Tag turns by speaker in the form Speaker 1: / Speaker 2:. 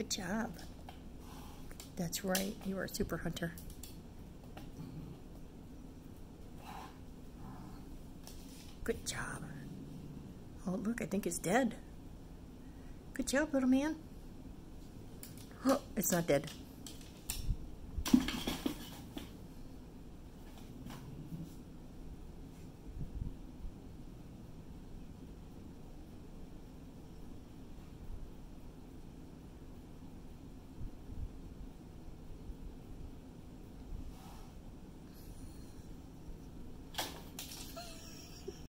Speaker 1: Good job. That's right. You are a super hunter. Good job. Oh, look, I think it's dead. Good job, little man. Oh, it's not dead.